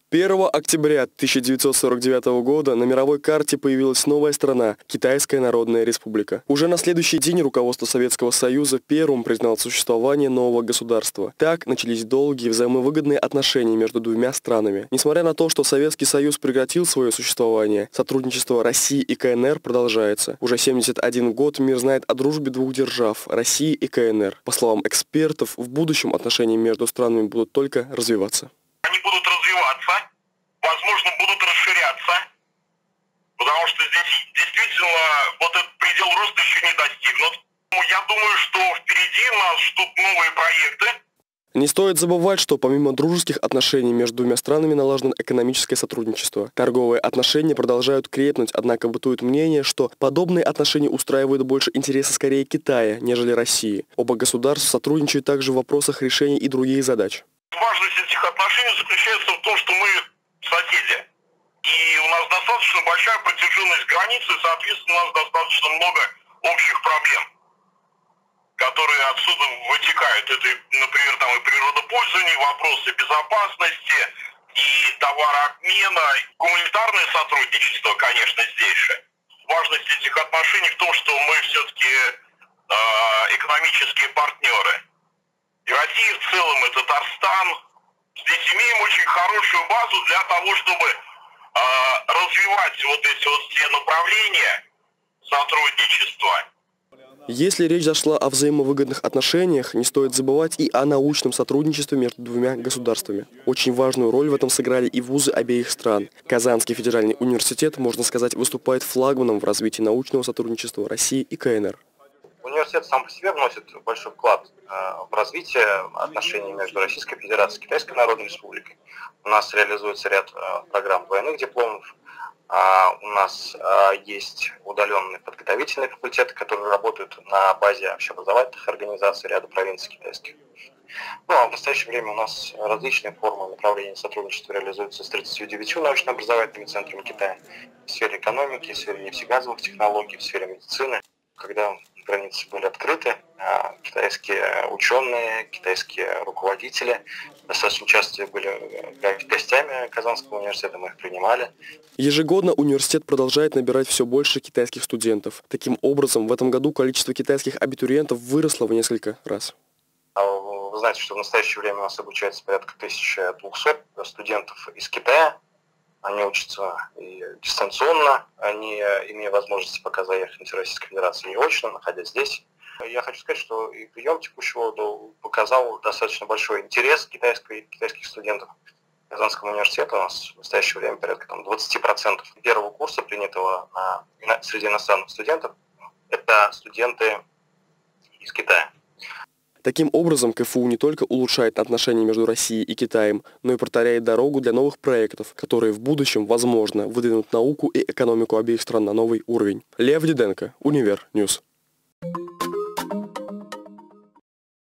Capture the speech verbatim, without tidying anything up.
первого октября тысяча девятьсот сорок девятого года на мировой карте появилась новая страна – Китайская Народная Республика. Уже на следующий день руководство Советского Союза первым признало существование нового государства. Так начались долгие взаимовыгодные отношения между двумя странами. Несмотря на то, что Советский Союз прекратил свое существование, сотрудничество России и КНР продолжается. Уже семьдесят один год мир знает о дружбе двух держав – России и КНР. По словам экспертов, в будущем отношения между странами будут только развиваться. Они будут развиваться, возможно, будут расширяться, потому что здесь действительно вот этот предел роста еще не достигнут. Я думаю, что впереди нас ждут новые проекты. Не стоит забывать, что помимо дружеских отношений между двумя странами налажено экономическое сотрудничество. Торговые отношения продолжают крепнуть, однако бытует мнение, что подобные отношения устраивают больше интереса скорее Китая, нежели России. Оба государства сотрудничают также в вопросах решения и других задач. Важность этих отношений заключается в том, что мы соседи. И у нас достаточно большая протяженность границы, и, соответственно, у нас достаточно много общих проблем, которые отсюда вытекают. Это, например, там и природопользование, вопросы безопасности, и товарообмена, гуманитарное сотрудничество, конечно, здесь же. Важность этих отношений в том, что мы все-таки э, экономические партнеры. И Россия в целом, и Татарстан. Здесь имеем очень хорошую базу для того, чтобы э, развивать вот эти вот все направления сотрудничества. Если речь зашла о взаимовыгодных отношениях, не стоит забывать и о научном сотрудничестве между двумя государствами. Очень важную роль в этом сыграли и вузы обеих стран. Казанский федеральный университет, можно сказать, выступает флагманом в развитии научного сотрудничества России и КНР. Университет сам по себе вносит большой вклад в развитие отношений между Российской Федерацией и Китайской Народной Республикой. У нас реализуется ряд программ двойных дипломов. У нас есть удаленные подготовительные факультеты, которые работают на базе общеобразовательных организаций ряда провинций китайских. Ну а в настоящее время у нас различные формы направления сотрудничества реализуются с тридцатью девятью научно-образовательными центрами Китая в сфере экономики, в сфере нефтегазовых технологий, в сфере медицины. Когда границы были открыты, китайские ученые, китайские руководители достаточно часто были гостями Казанского университета, мы их принимали. Ежегодно университет продолжает набирать все больше китайских студентов. Таким образом, в этом году количество китайских абитуриентов выросло в несколько раз. Вы знаете, что в настоящее время у нас обучается порядка тысячи двухсот студентов из Китая. Они учатся и дистанционно, они, имея возможность пока заехать в Российскую Федерацию, не очно, находясь здесь. Я хочу сказать, что и прием текущего года показал достаточно большой интерес китайских, китайских студентов. Казанского университета у нас в настоящее время порядка там, двадцать процентов первого курса, принятого на, среди иностранных студентов, это студенты из Китая. Таким образом, КФУ не только улучшает отношения между Россией и Китаем, но и протаряет дорогу для новых проектов, которые в будущем, возможно, выдвинут науку и экономику обеих стран на новый уровень. Лев Диденко, Универ Ньюс.